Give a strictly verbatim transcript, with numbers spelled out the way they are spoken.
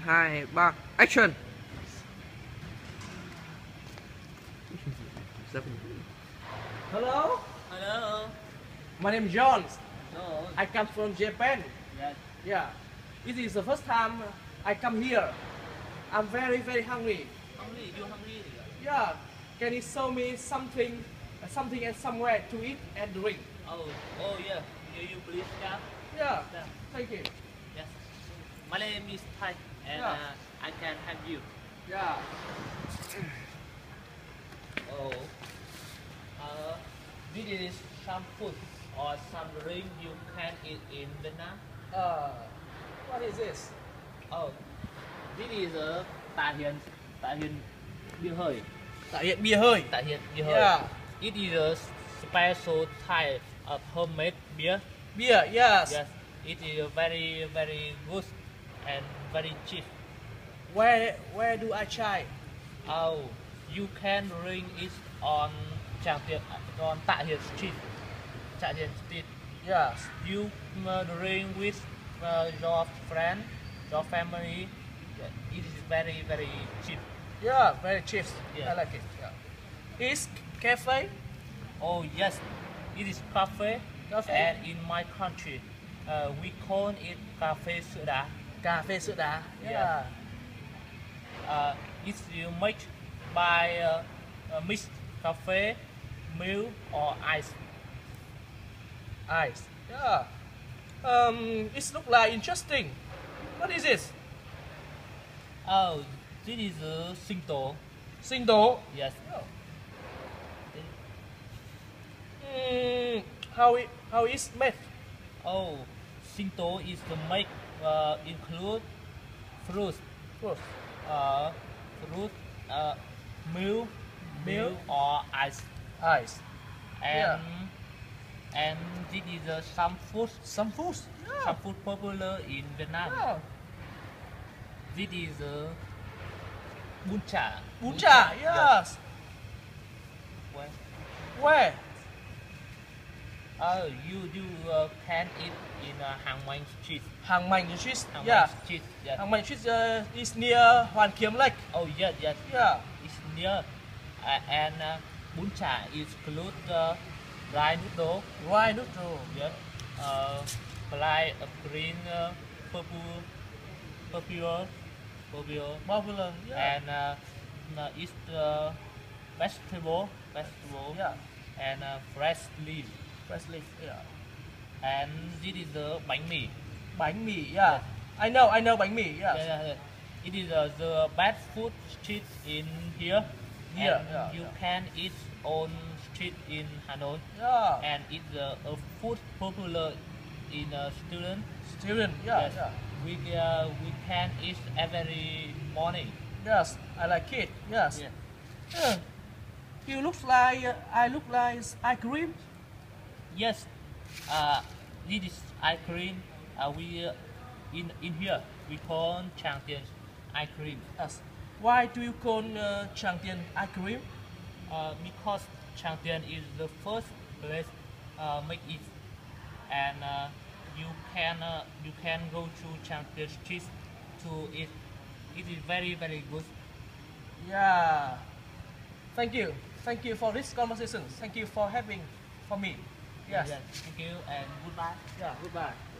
hai, ba, action. Hello. Hello. My name is John. No. I come from Japan. Yes. Yeah. This is the first time I come here. I'm very, very hungry. Hungry? You hungry? Yeah. Can you show me something, something and somewhere to eat and drink? Oh, oh yeah. You, you please come. Yeah. Yeah. Thank you. Yes. My name is Thai, and Yeah. uh, I can help you. Yeah. Oh. Uh, this is some food or some drink you can eat in Vietnam. Uh, what is this? Oh, this is a Tà Hiền, Tà Hiền bia hơi. Tại hiện bia hơi. Tà Hiền bia hơi. Yeah. It is a special type of homemade beer. Beer. Yes. Yes, it is very very good and very cheap. Where, where do I try? Oh, you can drink it on Tràng Tiền, on Tạ Hiền Street. Tạ Hiền Street. Yes. You uh, drink with uh, your friend, your family. Yeah, it is very very cheap. Yeah. Very cheap. Yeah. I like it. Yeah. Is cafe? Oh yes, it is cafe. Cafe. And in my country, uh, we call it cafe sữa đá. Cà phê sữa đá. Yeah. Yeah. Uh, it's you make by uh, uh, mixed cafe, milk or ice. Ice. Yeah. Um, it looks like interesting. What is this? Oh, this is a Singto. Singto. Yes. Mm, how it how it's made? Oh, Singto is to make uh, include fruit, Fruit. uh, fruit, uh, milk, milk Milk. or ice, Ice. and and this is uh, some food, Some food. some Yeah. food popular in Vietnam. Yeah. This is uh, bún chả. Bún chả. Yes. Where? Where? Oh, you you uh, can eat in uh, Hàng Mành Street. Hàng Mành Street. Hàng Yeah. Mành Street. Yes. Hàng Mành Street uh, is near Hoàn Kiếm Lake. Oh yes, yes. Yeah. It's near. Uh, and uh, bún chả is include uh, dry noodle. Right noodle. Yes. Uh, fly a green uh, purple, purple, purple, Popular. Yeah. and uh, uh, it's uh, vegetable, vegetable, Yeah. and uh, fresh leaf. Fresh leaf. Yeah. And this is the bánh mì. Bánh mì. Yeah. I know. I know bánh mì. Yes. Yeah, yeah, yeah. It is uh, the best food street in here. Here, and yeah, you yeah. can eat on street in Hanoi. Yeah. And it's uh, a food popular in uh, student. Student. Yeah. Yes. Yeah. We uh, we can eat every morning. Yes. I like it. Yes. Yeah. Yeah. You look like uh, I look like ice cream. Yes. Uh, this is ice cream. Uh, we uh, in in here we call Tràng Tiền ice cream. Yes. Why do you call uh, Tràng Tiền ice cream? Uh, because Tràng Tiền is the first place uh, make it, and uh, you can uh, you can go to Tràng Tiền Street to eat. It is very very good. Yeah. Thank you. Thank you for this conversation. Thank you for having for me. Yes. Thank you and goodbye. Yeah. Goodbye.